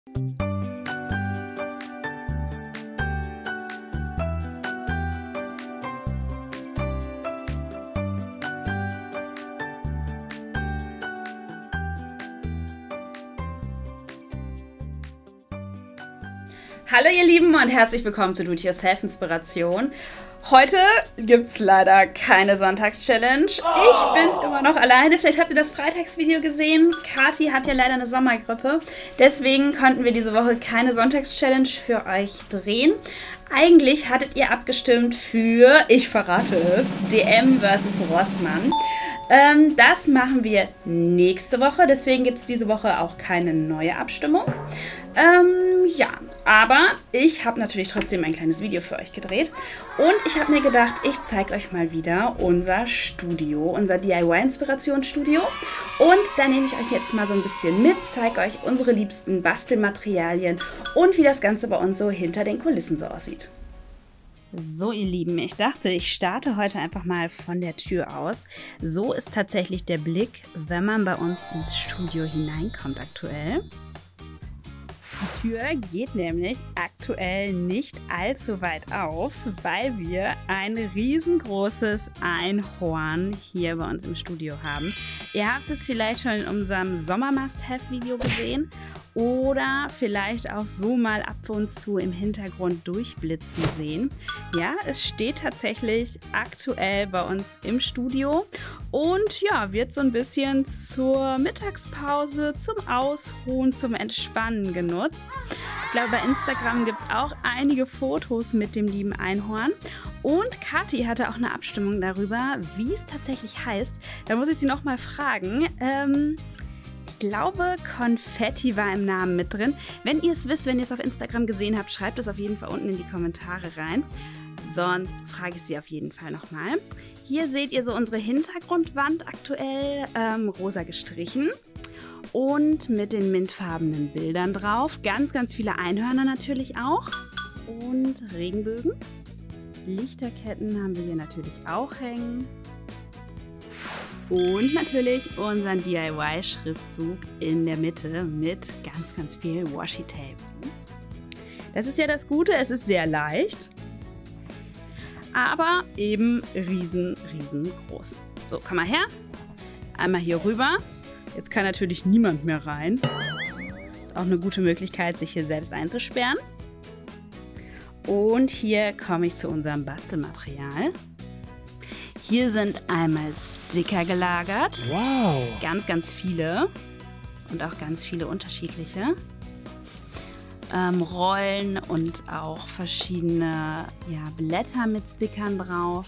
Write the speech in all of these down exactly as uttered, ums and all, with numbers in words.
Hallo ihr Lieben und herzlich willkommen zu Do-It-Yourself-Inspiration. Heute gibt es leider keine Sonntags-Challenge. Ich bin immer noch alleine. Vielleicht habt ihr das Freitagsvideo gesehen. Kathi hat ja leider eine Sommergrippe. Deswegen konnten wir diese Woche keine Sonntags-Challenge für euch drehen. Eigentlich hattet ihr abgestimmt für, ich verrate es, D M versus Rossmann. Ähm, das machen wir nächste Woche, deswegen gibt es diese Woche auch keine neue Abstimmung. Ähm, ja, aber ich habe natürlich trotzdem ein kleines Video für euch gedreht. Und ich habe mir gedacht, ich zeige euch mal wieder unser Studio, unser D I Y-Inspirationsstudio. Und da nehme ich euch jetzt mal so ein bisschen mit, zeige euch unsere liebsten Bastelmaterialien und wie das Ganze bei uns so hinter den Kulissen so aussieht. So ihr Lieben, ich dachte, ich starte heute einfach mal von der Tür aus. So ist tatsächlich der Blick, wenn man bei uns ins Studio hineinkommt aktuell. Die Tür geht nämlich aktuell nicht allzu weit auf, weil wir ein riesengroßes Einhorn hier bei uns im Studio haben. Ihr habt es vielleicht schon in unserem Sommer-Must-Have-Video gesehen oder vielleicht auch so mal ab und zu im Hintergrund durchblitzen sehen. Ja, es steht tatsächlich aktuell bei uns im Studio und ja, wird so ein bisschen zur Mittagspause, zum Ausruhen, zum Entspannen genutzt. Ich glaube, bei Instagram gibt es auch einige Fotos mit dem lieben Einhorn. Und Kathi hatte auch eine Abstimmung darüber, wie es tatsächlich heißt. Da muss ich sie nochmal fragen. Ähm, ich glaube, Konfetti war im Namen mit drin. Wenn ihr es wisst, wenn ihr es auf Instagram gesehen habt, schreibt es auf jeden Fall unten in die Kommentare rein. Sonst frage ich sie auf jeden Fall nochmal. Hier seht ihr so unsere Hintergrundwand aktuell ähm, rosa gestrichen. Und mit den mintfarbenen Bildern drauf. Ganz, ganz viele Einhörner natürlich auch. Und Regenbögen. Lichterketten haben wir hier natürlich auch hängen. Und natürlich unseren D I Y-Schriftzug in der Mitte mit ganz, ganz viel Washi-Tape. Das ist ja das Gute, es ist sehr leicht. Aber eben riesen, riesengroß. So, komm mal her. Einmal hier rüber. Jetzt kann natürlich niemand mehr rein. Ist auch eine gute Möglichkeit, sich hier selbst einzusperren. Und hier komme ich zu unserem Bastelmaterial. Hier sind einmal Sticker gelagert. Wow! Ganz, ganz viele. Und auch ganz viele unterschiedliche. Ähm, Rollen und auch verschiedene ja, Blätter mit Stickern drauf.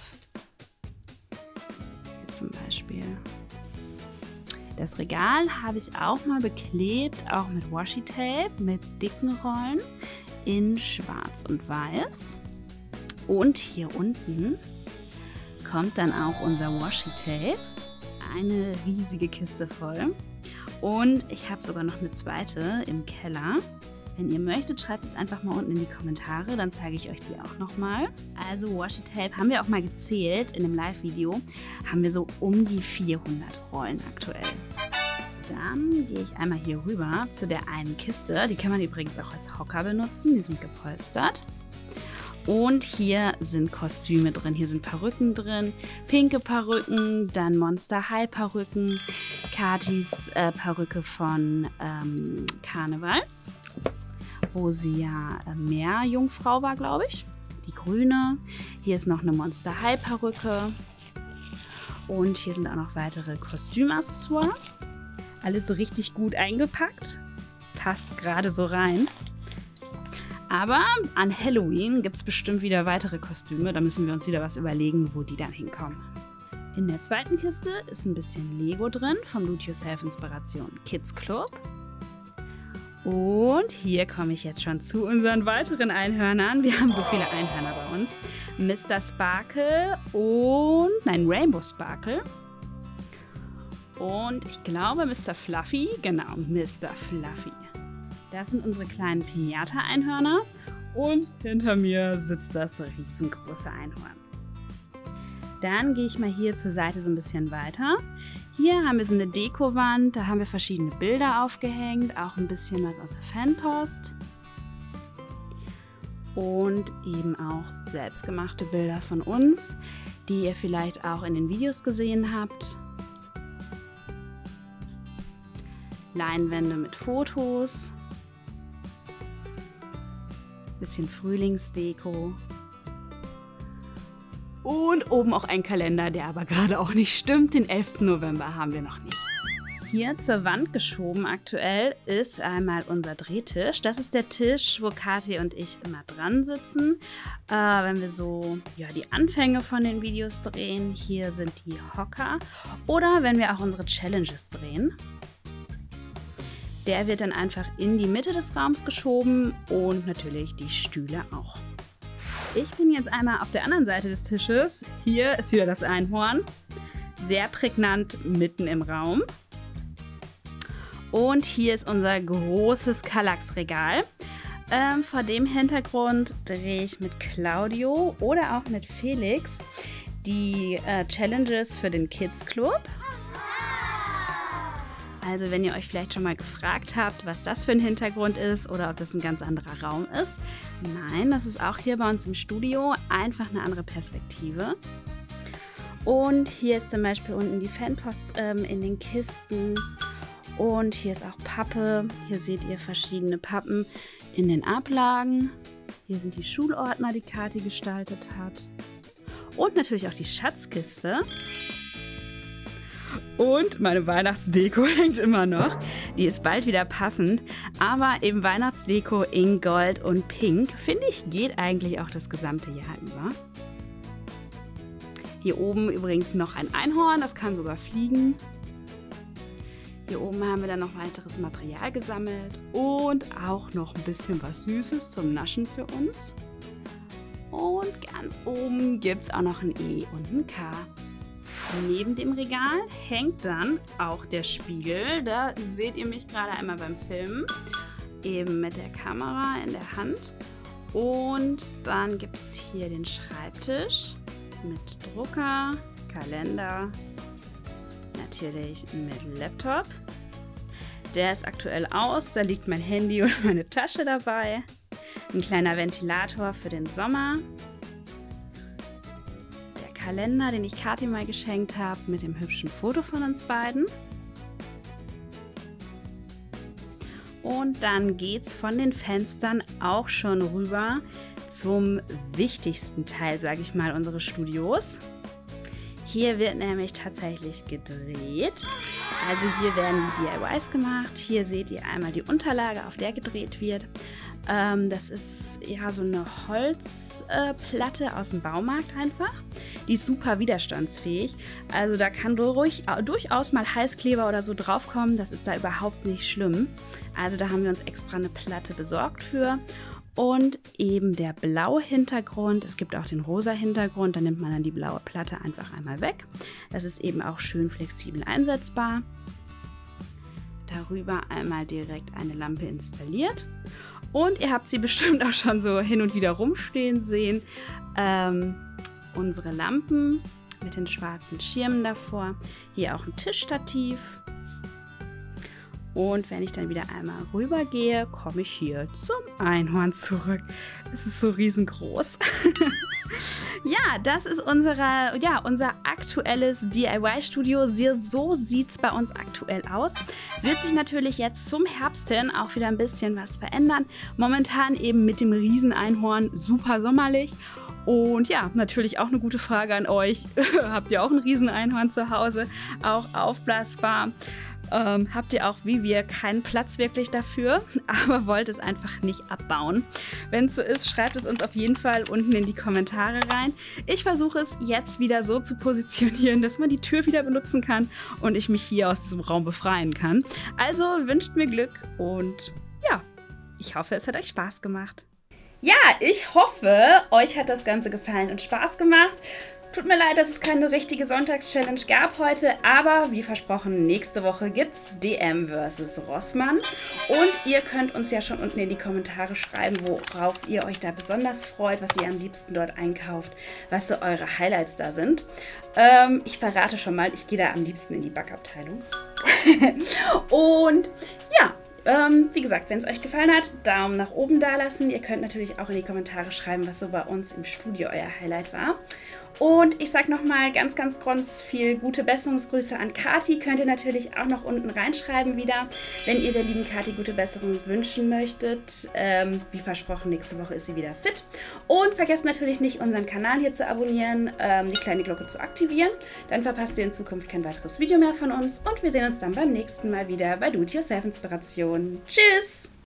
Hier zum Beispiel. Das Regal habe ich auch mal beklebt, auch mit Washi-Tape, mit dicken Rollen in Schwarz und Weiß. Und hier unten kommt dann auch unser Washi-Tape. Eine riesige Kiste voll. Und ich habe sogar noch eine zweite im Keller. Wenn ihr möchtet, schreibt es einfach mal unten in die Kommentare, dann zeige ich euch die auch nochmal. Also Washi-Tape haben wir auch mal gezählt in einem Live-Video, haben wir so um die vierhundert Rollen aktuell. Dann gehe ich einmal hier rüber zu der einen Kiste, die kann man übrigens auch als Hocker benutzen, die sind gepolstert. Und hier sind Kostüme drin, hier sind Perücken drin, pinke Perücken, dann Monster High Perücken, Kathis äh, Perücke von ähm, Karneval, wo sie ja äh, Meerjungfrau war, glaube ich. Die grüne. Hier ist noch eine Monster High Perücke. Und hier sind auch noch weitere Kostümaccessoires. Alles richtig gut eingepackt. Passt gerade so rein. Aber an Halloween gibt es bestimmt wieder weitere Kostüme. Da müssen wir uns wieder was überlegen, wo die dann hinkommen. In der zweiten Kiste ist ein bisschen Lego drin vom Do-It-Yourself-Inspiration Kids Club. Und hier komme ich jetzt schon zu unseren weiteren Einhörnern. Wir haben so viele Einhörner bei uns. Mister Sparkle und, nein, Rainbow Sparkle. Und ich glaube Mister Fluffy, genau, Mister Fluffy. Das sind unsere kleinen Pinata-Einhörner. Und hinter mir sitzt das riesengroße Einhorn. Dann gehe ich mal hier zur Seite so ein bisschen weiter. Hier haben wir so eine Dekowand, da haben wir verschiedene Bilder aufgehängt, auch ein bisschen was aus der Fanpost. Und eben auch selbstgemachte Bilder von uns, die ihr vielleicht auch in den Videos gesehen habt. Leinwände mit Fotos. Bisschen Frühlingsdeko. Und oben auch ein Kalender, der aber gerade auch nicht stimmt. Den elften November haben wir noch nicht. Hier zur Wand geschoben aktuell ist einmal unser Drehtisch. Das ist der Tisch, wo Kathi und ich immer dran sitzen, äh, wenn wir so ja, die Anfänge von den Videos drehen. Hier sind die Hocker oder wenn wir auch unsere Challenges drehen. Der wird dann einfach in die Mitte des Raums geschoben und natürlich die Stühle auch. Ich bin jetzt einmal auf der anderen Seite des Tisches. Hier ist wieder das Einhorn. Sehr prägnant mitten im Raum. Und hier ist unser großes Kallax-Regal. Ähm, vor dem Hintergrund drehe ich mit Claudio oder auch mit Felix die äh, Challenges für den Kids Club. Also wenn ihr euch vielleicht schon mal gefragt habt, was das für ein Hintergrund ist oder ob das ein ganz anderer Raum ist. Nein, das ist auch hier bei uns im Studio einfach eine andere Perspektive. Und hier ist zum Beispiel unten die Fanpost ähm, in den Kisten. Und hier ist auch Pappe. Hier seht ihr verschiedene Pappen in den Ablagen. Hier sind die Schulordner, die Kathi gestaltet hat. Und natürlich auch die Schatzkiste. Und meine Weihnachtsdeko hängt immer noch. Die ist bald wieder passend. Aber eben Weihnachtsdeko in Gold und Pink, finde ich, geht eigentlich auch das gesamte Jahr über. Hier oben übrigens noch ein Einhorn, das kann sogar fliegen. Hier oben haben wir dann noch weiteres Material gesammelt und auch noch ein bisschen was Süßes zum Naschen für uns. Und ganz oben gibt es auch noch ein E und ein K. Neben dem Regal hängt dann auch der Spiegel. Da seht ihr mich gerade einmal beim Filmen, eben mit der Kamera in der Hand. Und dann gibt es hier den Schreibtisch mit Drucker, Kalender, natürlich mit Laptop. Der ist aktuell aus, da liegt mein Handy und meine Tasche dabei. Ein kleiner Ventilator für den Sommer. Der Kalender, den ich Kathi mal geschenkt habe, mit dem hübschen Foto von uns beiden. Und dann geht's von den Fenstern auch schon rüber zum wichtigsten Teil, sage ich mal, unseres Studios. Hier wird nämlich tatsächlich gedreht. Also hier werden die D I Ys gemacht. Hier seht ihr einmal die Unterlage, auf der gedreht wird. Ähm, das ist ja so eine Holzplatte äh, aus dem Baumarkt einfach. Die ist super widerstandsfähig. Also da kann durch, äh, durchaus mal Heißkleber oder so draufkommen. Das ist da überhaupt nicht schlimm. Also da haben wir uns extra eine Platte besorgt für. Und eben der blaue Hintergrund, es gibt auch den rosa Hintergrund, da nimmt man dann die blaue Platte einfach einmal weg. Das ist eben auch schön flexibel einsetzbar. Darüber einmal direkt eine Lampe installiert. Und ihr habt sie bestimmt auch schon so hin und wieder rumstehen sehen. Ähm, unsere Lampen mit den schwarzen Schirmen davor. Hier auch ein Tischstativ. Und wenn ich dann wieder einmal rüber gehe, komme ich hier zum Einhorn zurück. Es ist so riesengroß. Ja, das ist unsere, ja, unser aktuelles D I Y-Studio. So sieht es bei uns aktuell aus. Es wird sich natürlich jetzt zum Herbst hin auch wieder ein bisschen was verändern. Momentan eben mit dem Riesen-Einhorn super sommerlich. Und ja, natürlich auch eine gute Frage an euch. Habt ihr auch ein Riesen-Einhorn zu Hause? Auch aufblasbar. Ähm, habt ihr auch wie wir keinen Platz wirklich dafür, aber wollt es einfach nicht abbauen. Wenn es so ist, schreibt es uns auf jeden Fall unten in die Kommentare rein. Ich versuche es jetzt wieder so zu positionieren, dass man die Tür wieder benutzen kann und ich mich hier aus diesem Raum befreien kann. Also wünscht mir Glück und ja, ich hoffe, es hat euch Spaß gemacht. Ja, ich hoffe, euch hat das Ganze gefallen und Spaß gemacht. Tut mir leid, dass es keine richtige Sonntagschallenge gab heute, aber wie versprochen, nächste Woche gibt's D M versus Rossmann. Und ihr könnt uns ja schon unten in die Kommentare schreiben, worauf ihr euch da besonders freut, was ihr am liebsten dort einkauft, was so eure Highlights da sind. Ähm, ich verrate schon mal, ich gehe da am liebsten in die Backabteilung. Und ja, ähm, wie gesagt, wenn es euch gefallen hat, Daumen nach oben da lassen. Ihr könnt natürlich auch in die Kommentare schreiben, was so bei uns im Studio euer Highlight war. Und ich sage nochmal ganz, ganz, ganz viel gute Besserungsgrüße an Kathi. Könnt ihr natürlich auch noch unten reinschreiben wieder, wenn ihr der lieben Kathi gute Besserung wünschen möchtet. Ähm, wie versprochen, nächste Woche ist sie wieder fit. Und vergesst natürlich nicht, unseren Kanal hier zu abonnieren, ähm, die kleine Glocke zu aktivieren. Dann verpasst ihr in Zukunft kein weiteres Video mehr von uns. Und wir sehen uns dann beim nächsten Mal wieder bei Do-It-Yourself Inspiration. Tschüss!